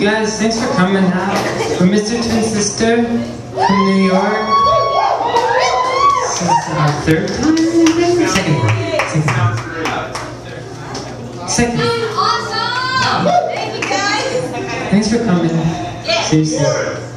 guys, thanks for coming out. We're Mr. Twin Sister from New York. This is our third time, I think? Second. Awesome! Thank you guys! Thanks for coming. Yeah. Seriously.